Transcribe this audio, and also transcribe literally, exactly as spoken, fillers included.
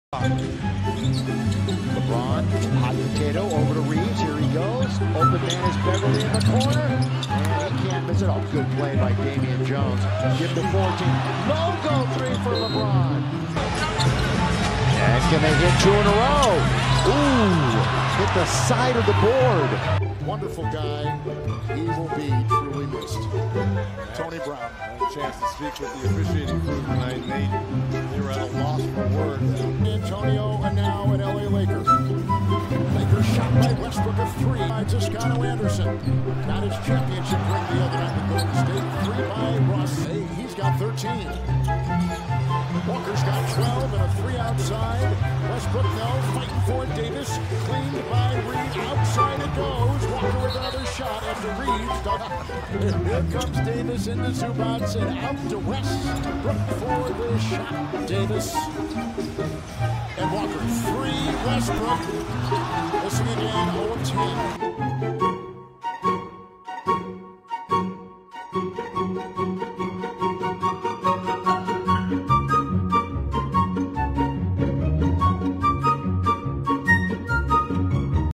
LeBron, hot potato, over to Reeves. Here he goes. Open man is Beverly in the corner. And he can't miss it. Oh, good play by Damian Jones. Give the fourteen. No-go three for LeBron. And can they hit two in a row? Ooh, hit the side of the board. Wonderful guy. He will be truly missed. Tony Brown. I had a chance to speak with the officiating crew tonight, and they, they were at a loss for words. Antonio and now at L A Lakers. Lakers shot by Westbrook of three by Toscano Anderson. Got his championship ring the other night with Golden State. Three by Russ. Hey, he's got thirteen. Walker's got twelve and a three outside. Westbrook, no, fighting for it. Davis cleaned by Reed. Outside it goes. Walker with another shot after Reeves. Here comes Davis into Zubats and out to Westbrook for the shot. Davis and Walker. Three. Westbrook. Missing again. oh of ten.